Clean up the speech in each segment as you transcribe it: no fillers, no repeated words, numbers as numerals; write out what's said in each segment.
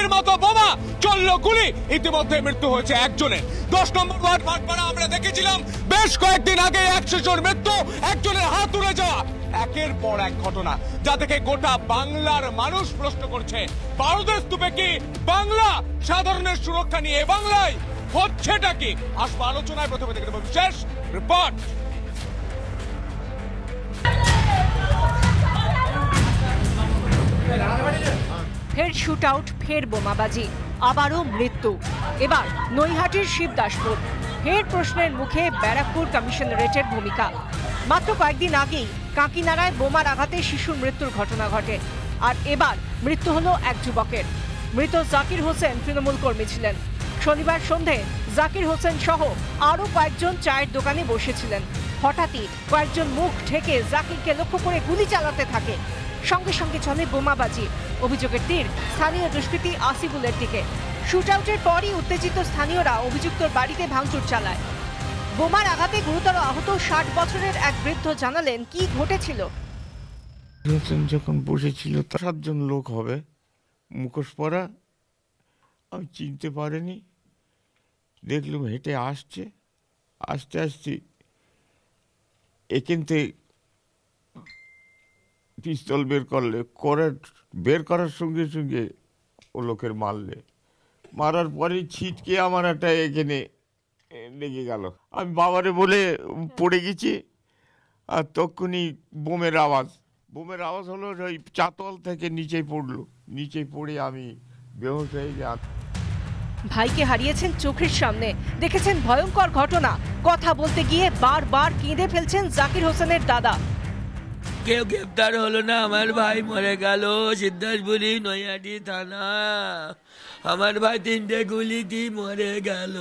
তীরের মতো বোমা চললো গুলি, ইতিমধ্যে মৃত্যু হয়েছে একজনের। 10 নম্বর ওয়ার্ড ভাটপাড়া আমরা দেখেছিলাম বেশ কয়েকদিন আগে 100 জন মৃত্যু, একজনের হাত উড়ে যাওয়া। একের পর এক ঘটনা যা থেকে গোটা বাংলার মানুষ প্রশ্ন করছে, ভারতের স্তূপে কি বাংলা সাধারণের সুরক্ষা নিয়ে বাংলায় হচ্ছেটা কি? আসবো আলোচনায়, প্রথমে দেখে নেব বিশেষ রিপোর্ট। ফের শুট আউট, ফের বোমাবাজি, আবারও মৃত্যু। এবার নৈহাটির শিবদাসপুর। ফের প্রশ্নের মুখে ব্যারাকপুর কমিশনারেটের ভূমিকা। মাত্র কয়েকদিন আগেই কাঁকিনাড়ায় বোমার আঘাতে শিশুর মৃত্যুর ঘটনা ঘটে, আর এবার মৃত্যু হলো এক যুবকের। মৃত জাকির হোসেন তৃণমূল কর্মী ছিলেন। শনিবার সন্ধে জাকির হোসেন সহ আরও কয়েকজন চায়ের দোকানে বসেছিলেন। হঠাৎই কয়েকজন মুখ ঢেকে জাকিরকে লক্ষ্য করে গুলি চালাতে থাকে। সঙ্গে সঙ্গে চলে বোমাবাজি। অভিযোগের তীর স্থানীয় দুষ্কৃতী আসিবুলের দিকে। শুট আউটের পরই উত্তেজিত স্থানীয়রা অভিযুক্তর বাড়িতে ভাঙচুর চালায়। বোমার আঘাতে গুরুতর আহত 60 বছরের এক বৃদ্ধ জানালেন কি ঘটেছিল। যখন বসেছিল 7 জন লোক হবে, মুখোশ পরা, আমি চিনতে পারিনি। দেখলাম হেঁটে আসছে, আস্তে আস্তে এখান থেকে পিস্তল বের করার সঙ্গে সঙ্গে ও লোকের মারার পরে ছিটকে আমার একটা এখানে লেগে গেল। আমি বাবারে বলে পড়ে গেছি, আর তখনই বোমের আওয়াজ হলো। ওই চাতল থেকে নিচে পড়ে আমি বেহুশ হয়ে যাই। ভাইকে হারিয়েছেন চোখের সামনে, দেখেছেন ভয়ঙ্কর ঘটনা। কথা বলতে গিয়ে বারবার কেঁদে ফেলছেন জাকির হোসেনের দাদা। কেউ গ্রেপ্তার হলো না, আমার ভাই মরে গেল। সিদ্ধাসপুরি নৈহাটি থানা, আমার ভাই 3টে গুলি দিয়ে মরে গেল।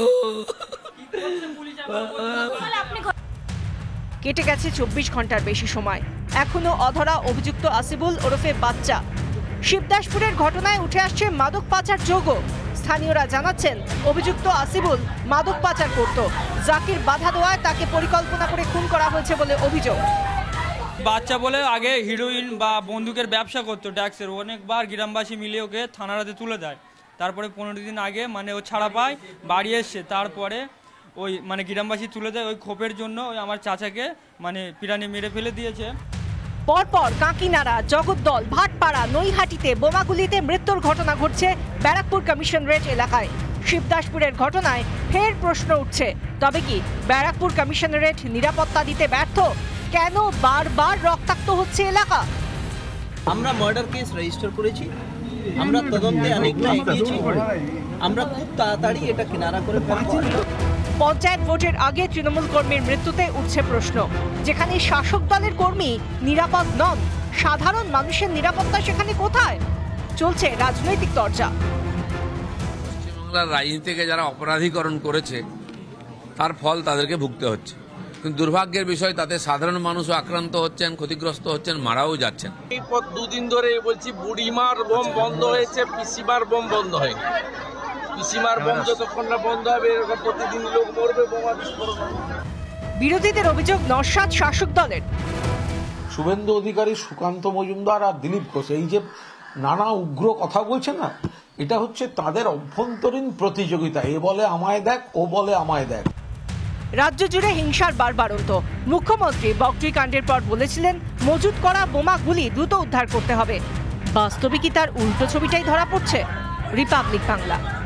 কেটে গেছে 24 ঘন্টার বেশি সময়, এখনো অধরা অভিযুক্ত আসিবুল ওরফে বাচ্চা। শিবদাসপুরের ঘটনায় উঠে আসছে মাদক পাচার যোগও। স্থানীয়রা জানাচ্ছেন অভিযুক্ত আসিবুল মাদক পাচার করত। জাকির বাধা দেওয়ায় তাকে পরিকল্পনা করে খুন করা হয়েছে বলে অভিযোগ। বাচ্চা বলে আগে হিরোইন বা বন্দুকের ব্যবসা করতো ড্যাক্সের। অনেকবার গ্রামবাসী মিলে ওকে থানারাতে তুলে দেয়। তারপরে 15 দিন আগে ও ছাড়া পায়, বাড়ি এসছে। তারপরে ওই গ্রামবাসী তুলে দেয়। ওই ক্ষোভের জন্য ওই আমার চাচাকে পিরানি মেরে ফেলে দিয়েছে। পরপর কাঁকিনাড়া, জগদ্দল, ভাটপাড়া, নৈহাটিতে বোমাগুলিতে মৃত্যুর ঘটনা ঘটছে ব্যারাকপুর কমিশনারেট এলাকায়। শিবদাসপুরের ঘটনায় ফের প্রশ্ন উঠছে, তবে কি ব্যারাকপুর কমিশনারেট নিরাপত্তা দিতে ব্যর্থ? কেন বারবার রক্তাক্ত হচ্ছে এলাকা? আমরা মার্ডার কেস রেজিস্টার করেছি, আমরা তদন্তে অনেকটা এগিয়েছি, আমরা খুব তাড়াতাড়ি এটা কিনারা করে ফেলবো। পঞ্চায়েত ভোটের আগে তৃণমূল কর্মীর মৃত্যুতে উঠছে প্রশ্ন। যেখানে শাসক দলের কর্মী নিরাপদ নন, সাধারণ মানুষের নিরাপত্তা সেখানে কোথায়? চলছে রাজনৈতিক চর্চা। পশ্চিমবাংলার রাজনীতিকে যারা অপরাধীকরণ করেছে তার ফল তাদেরকে ভুগতে হচ্ছে। কিন্তু দুর্ভাগ্যের বিষয়, তাতে সাধারণ মানুষও আক্রান্ত হচ্ছেন, ক্ষতিগ্রস্ত হচ্ছেন, মারাও যাচ্ছেন। এই 2 দিন ধরে বলছি বুড়িমার বোম বন্ধ হয়েছে, পিসিমার বোম বন্ধ হয়নি। পিসিমার বোম যতক্ষণ না বন্ধ হবে এরকম প্রতিদিন লোক মরবে বোমা বিস্ফোরণ। বিরোধীদের অভিযোগ নস্যাৎ শাসক দলের। শুভেন্দু অধিকারী, সুকান্ত মজুমদার আর দিলীপ ঘোষ এই যে নানা উগ্র কথা বলছে না, এটা হচ্ছে তাদের অভ্যন্তরীণ প্রতিযোগিতা। এ বলে আমায় দেখ, ও বলে আমায় দেখ। রাজ্য জুড়ে হিংসার বাড়বাড়ন্ত। মুখ্যমন্ত্রী বগটুই কাণ্ডের পর বলেছিলেন মজুত করা বোমাগুলি দ্রুত উদ্ধার করতে হবে। বাস্তবে কি তার উল্টো ছবিটাই ধরা পড়ছে? রিপাবলিক বাংলা।